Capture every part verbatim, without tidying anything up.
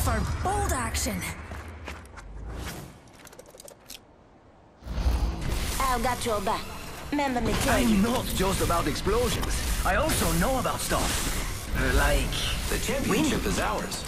for bold action. I've got your back. Remember me tell you. I'm not just about explosions. I also know about stuff. Uh, like... The championship is ours.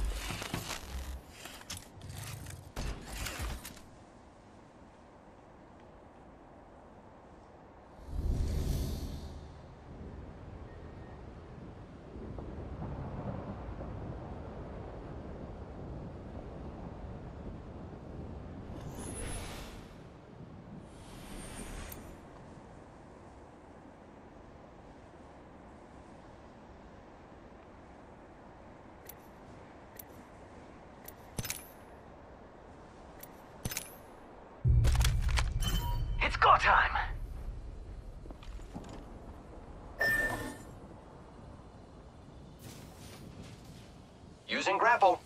It's go time! Using grapple.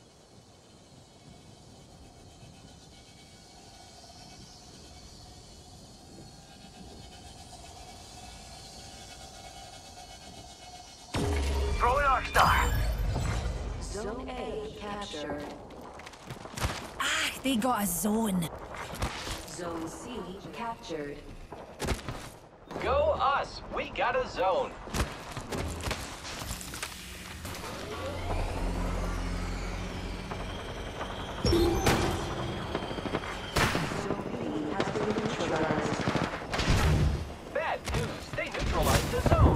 Throw an arc star! Zone A captured. Ah, they got a zone. Zone C captured. Go us! We got a zone. Zone B has been neutralized. Bad news. They neutralized the zone.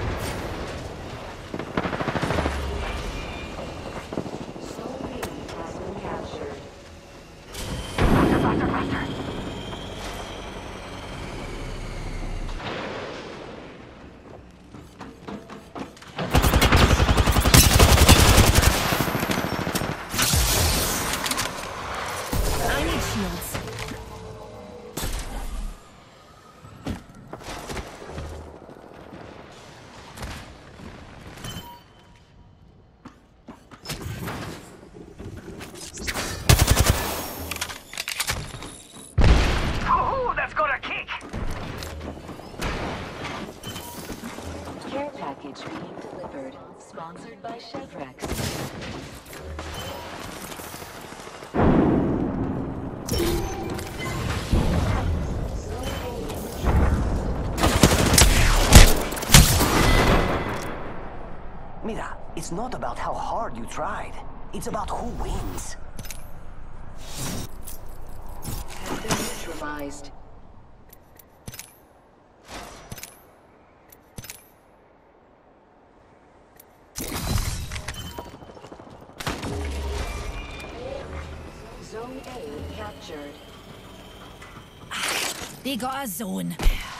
Zone B has been captured. Faster, faster, faster! I need shields. Oh, that's got a kick! Care package being delivered. Sponsored by Chevrex. Mira, it's not about how hard you tried. It's about who wins. Has been neutralized. Zone A captured. They got a zone.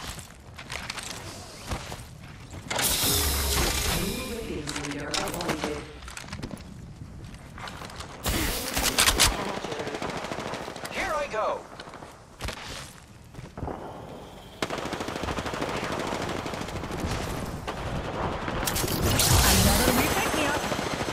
New ratings leader appointed. Captured. Here I go. Another repick me up.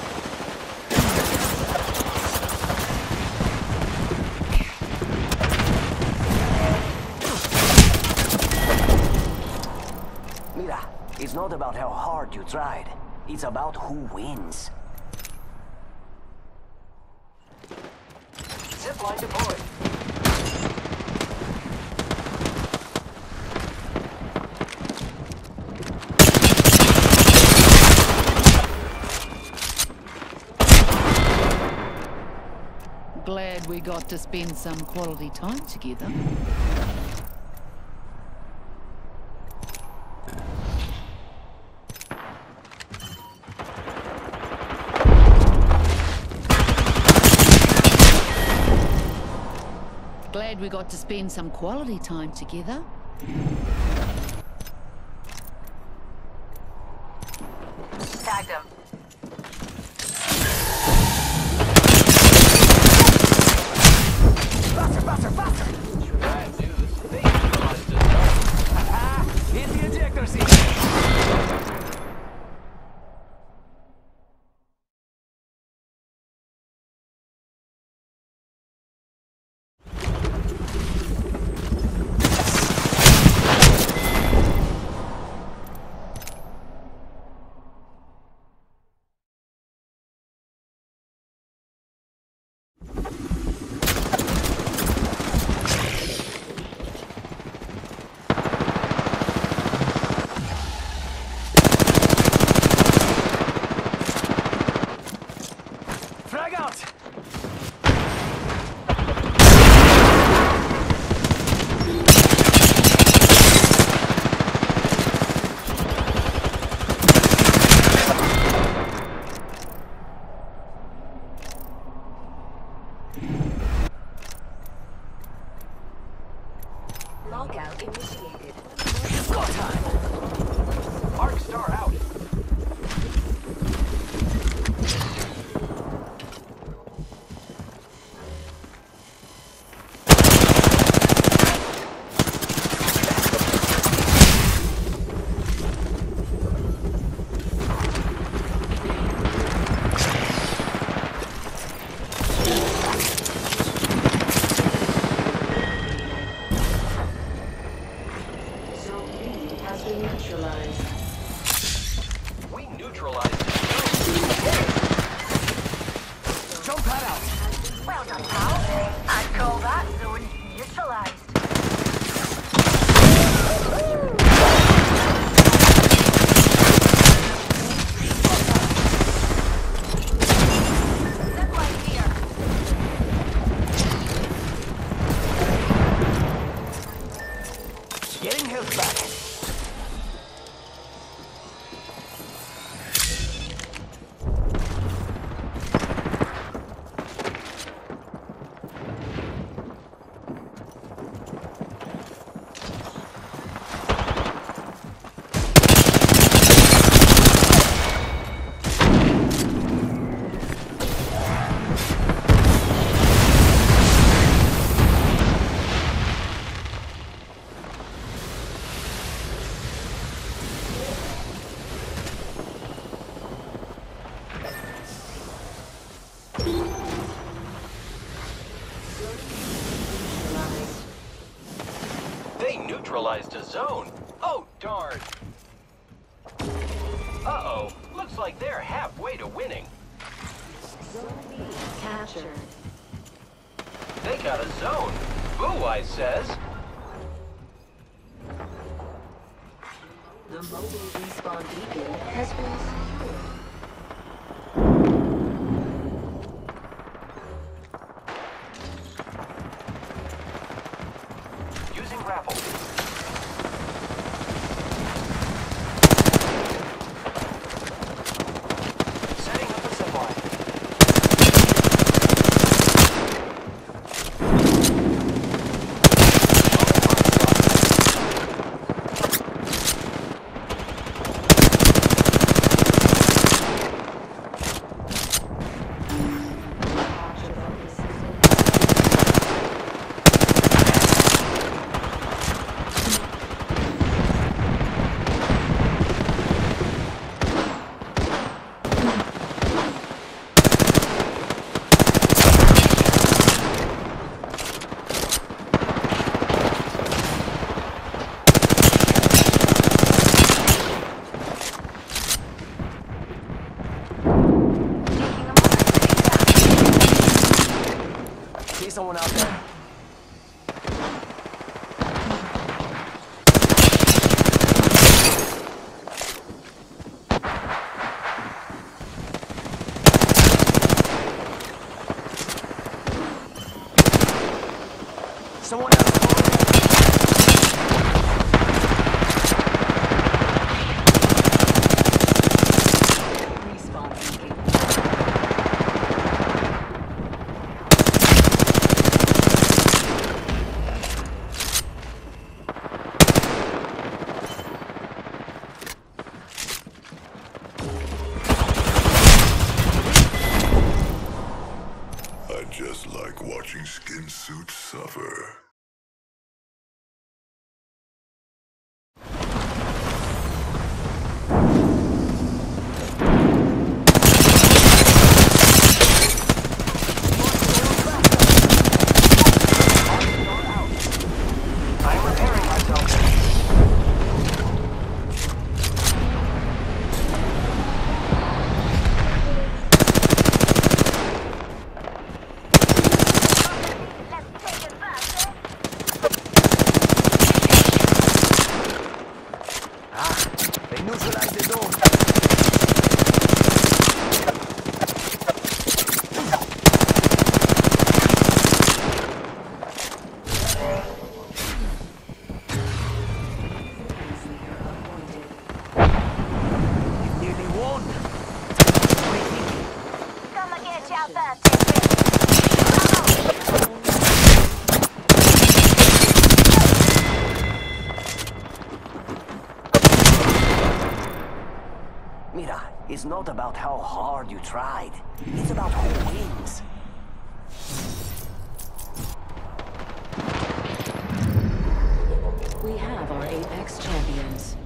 Mira, it's not about how hard you tried. It's about who wins. Zipline deployed. Glad we got to spend some quality time together. Glad we got to spend some quality time together. Tagged him. Faster, faster, faster! Bad news. They neutralized the zone. Haha! Hit the ejector seat! neutralized the Jump that out! Well done, pal. I'd call that zone neutralized. Zipline here. Getting health back. They neutralized a zone. Oh, darn. Uh-oh. Looks like they're halfway to winning. Zone B captured. They got a zone. Boo-Wise says. The mobile respawn beacon has been secured. Using grapple. Setting up a zipline. See someone out there? Someone else. Respawn beacon. I just like watching skin suits suffer. I'm repairing myself. Let's take it back, eh? Ah, they neutralized the zone. Nearly won. Come and get you out there, Tippy. Mira, it's not about how hard you tried. It's about who wins. We have our Apex champions.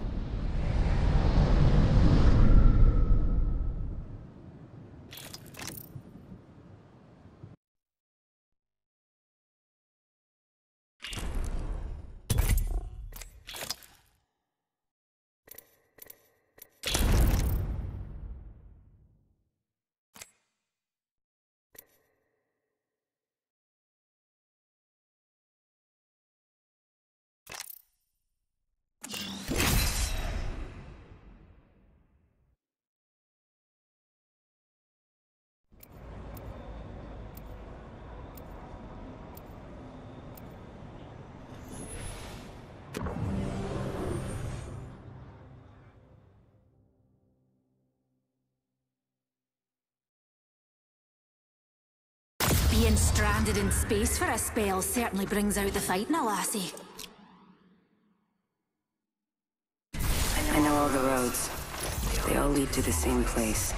Being stranded in space for a spell certainly brings out the fight in a lassie. I know all the roads. They all lead to the same place.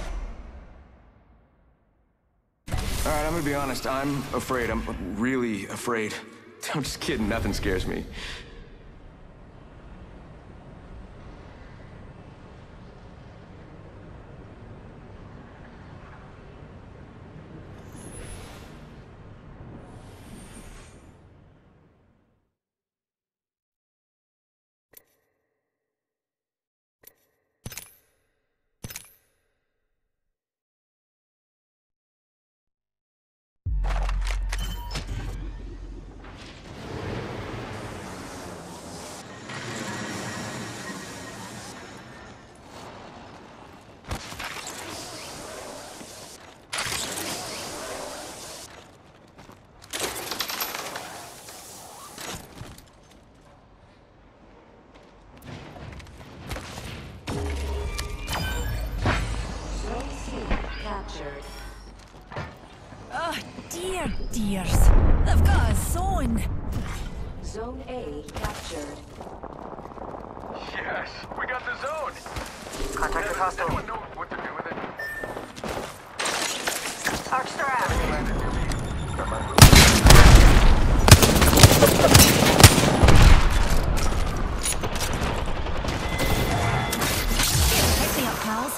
Alright, I'm gonna be honest. I'm afraid. I'm really afraid. I'm just kidding. Nothing scares me. Oh, dear dears. They've got a zone. Zone A captured. Yes, we got the zone. Contact with hostile. Anyone know what to do with it? Archster out. Pick me up, pals.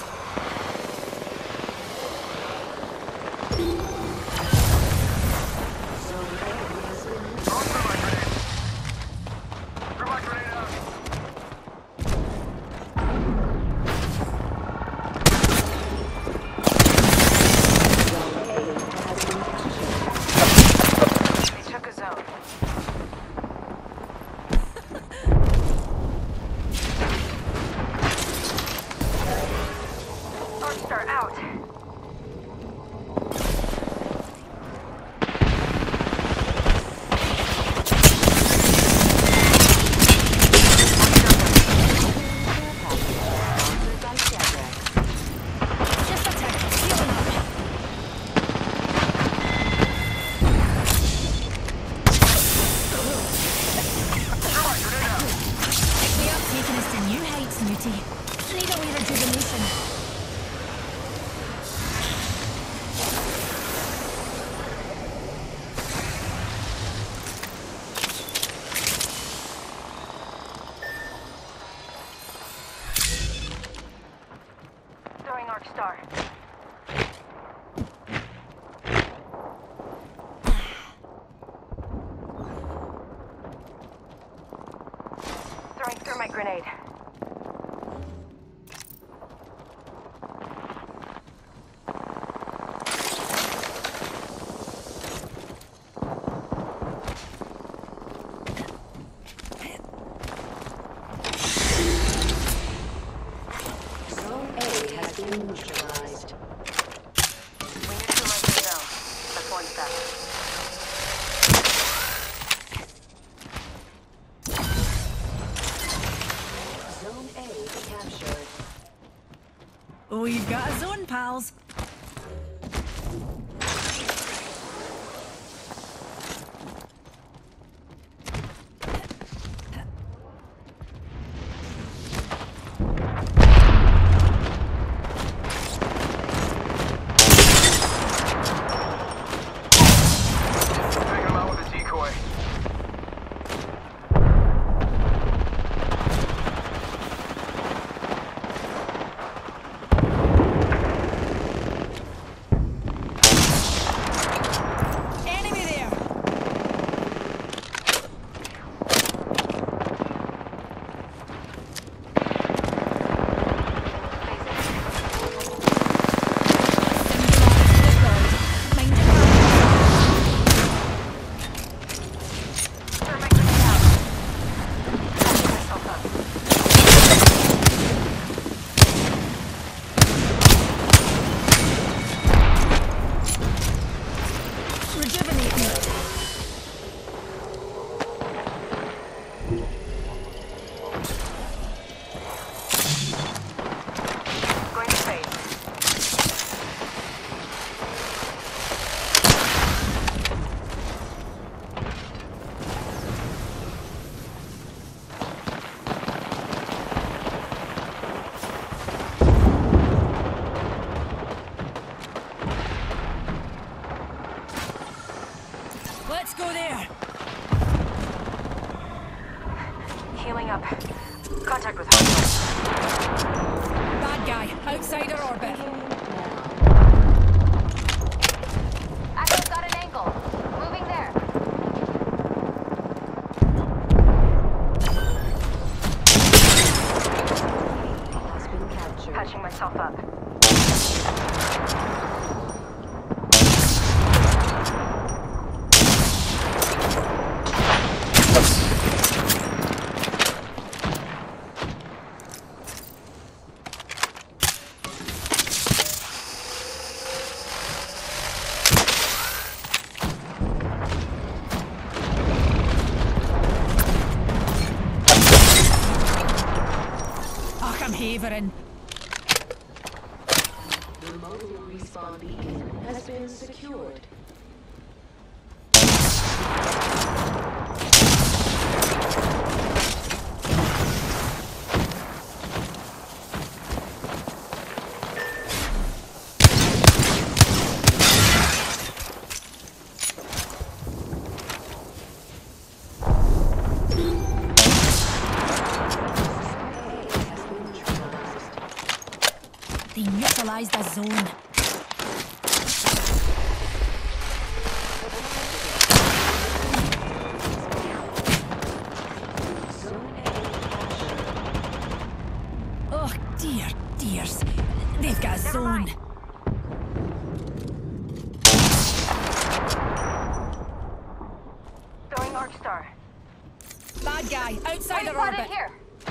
Star. Throwing thermite grenade. Zone A has been neutralized. We neutralize the zone. That's one step. Zone A captured. We've got a zone, pals. Take him out with a decoy. Let's go there. Healing up. Contact with hostile. Bad guy, outside our orbit. Echo's got an angle. Moving there. Has been captured. Patching myself up. Ach, I'm havering. The mobile respawn beacon has been secured. They neutralized the zone. Oh dear, dears. They've got a zone. Throwing Arc Star. Bad guy, outside our Spotted orbit. here.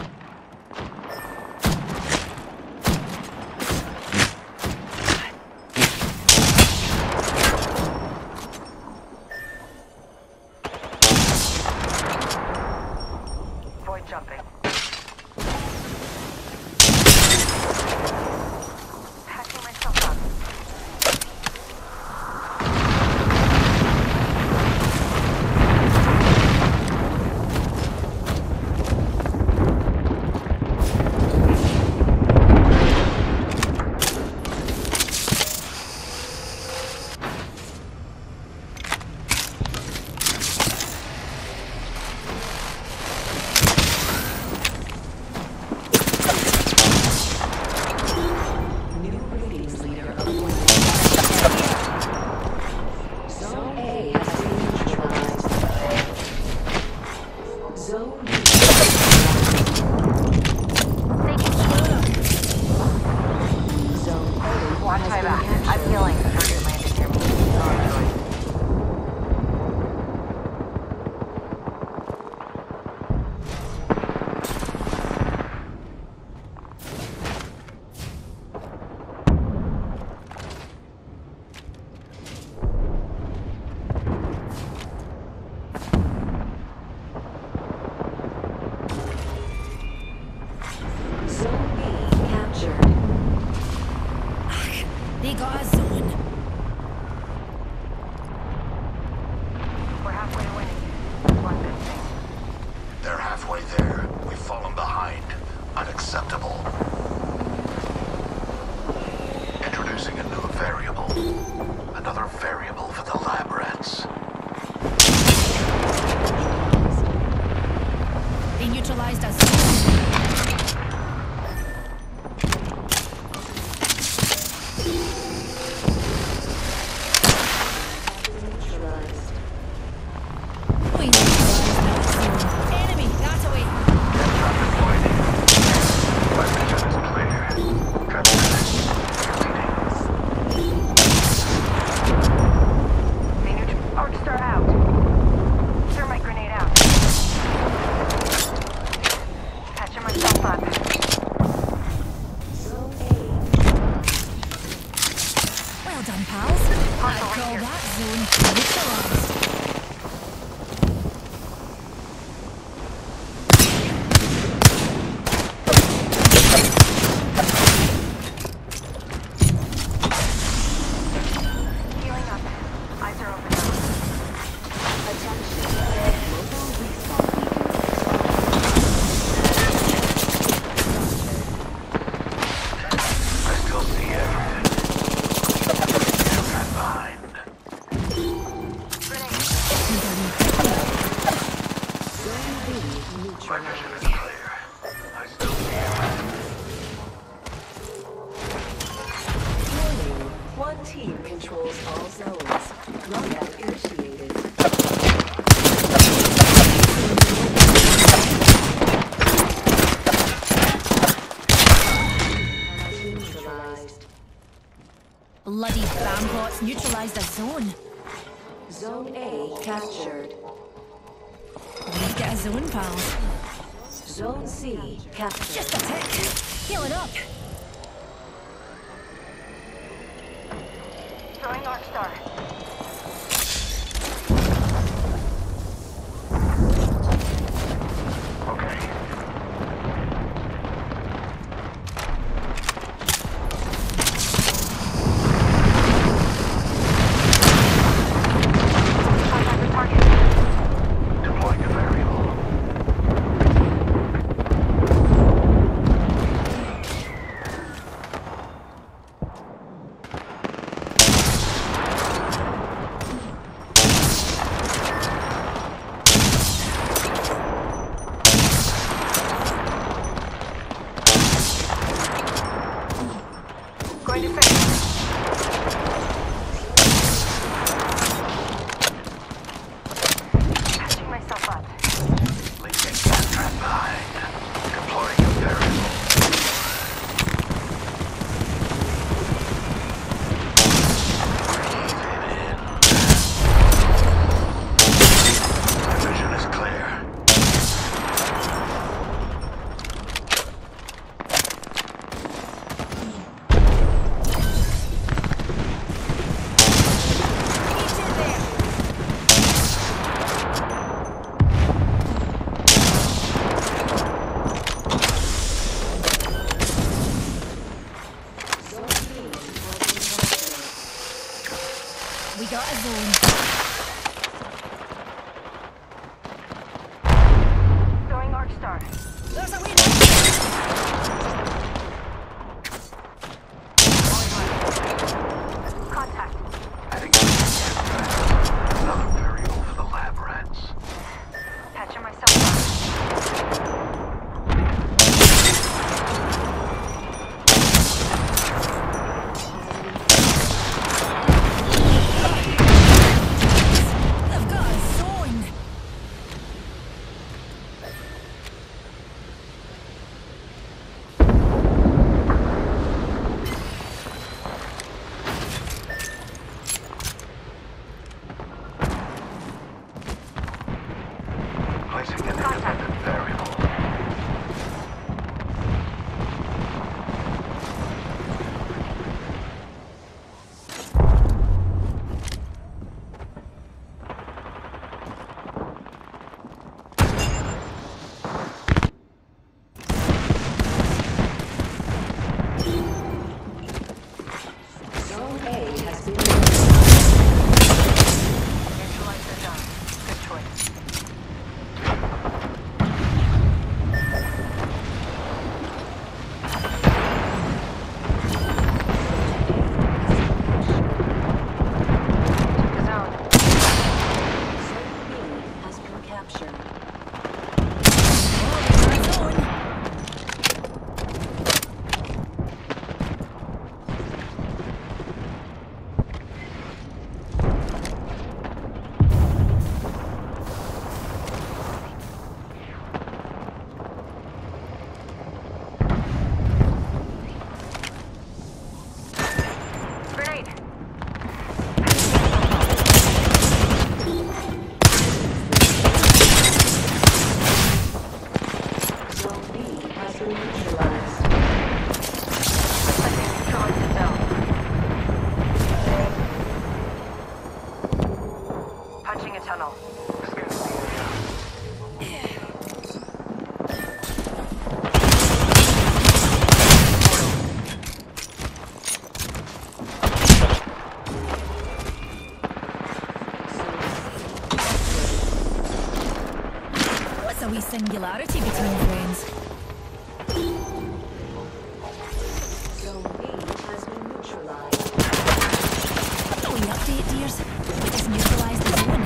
Void jumping. Patching myself up. New ratings leader appointed. Zone A has been neutralized. Zone B. Zone A Watch has my been back. captured. I'm healing. Target landing near me. Sorry, Joy. Zone B captured. They got a zone. We're halfway to winning. One good thing. They're halfway there. We've fallen behind. Unacceptable. Introducing a new variable. Another variable for the lab rats. They neutralized a zone. Neutralized. We neutralized that zone. Enemy, that away. My mission is clear. Transmission completing. Maynard, Arc Star out. Thermite grenade out. Patching myself up. Zone A. Well done, pals. I'd call that zone neutralized. Healing up. Eyes are open now. Attention. Mobile respawn beacon. I still see everything. You're behind. Grenade. One team controls all zones. Lockout initiated. Neutralized. Bloody bambots neutralized a zone. Zone A captured. We get a zone, pals. Zone C captured. Just a tick. Heal it up. Throwing Arc Star. Going to fix. Patching myself up. Leaving that trap behind. Deploying a variable. Breathe it in. My vision is clear. We got a zone. Throwing Arc Star. There's a win. Contact. Heading to another variable for the lab rats. Patching myself up. They've got a zone. Placing an independent variable. Zone A has been Neutralize the zone. Good choice. The zone. Zone B has been captured. A zone. Grenade. Zone B has been neutralized. Letting neutralize the zone. Punching a tunnel. What's a wee singularity between friends? Zone B has been neutralized. A wee update, dears. We just neutralised the zone.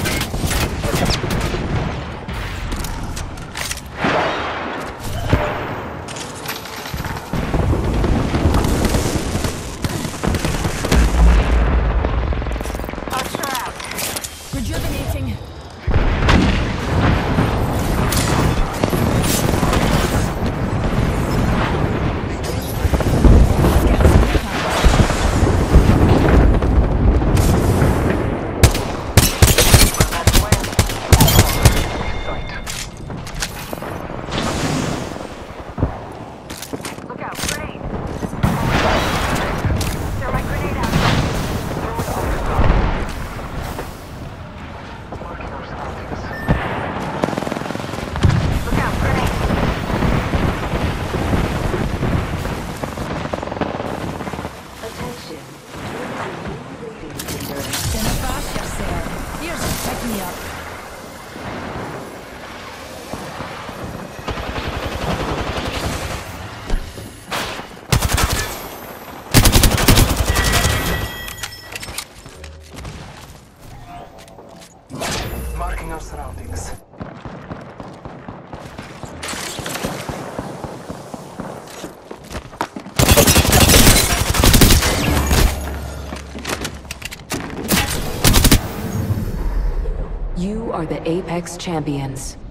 You are the Apex Champions.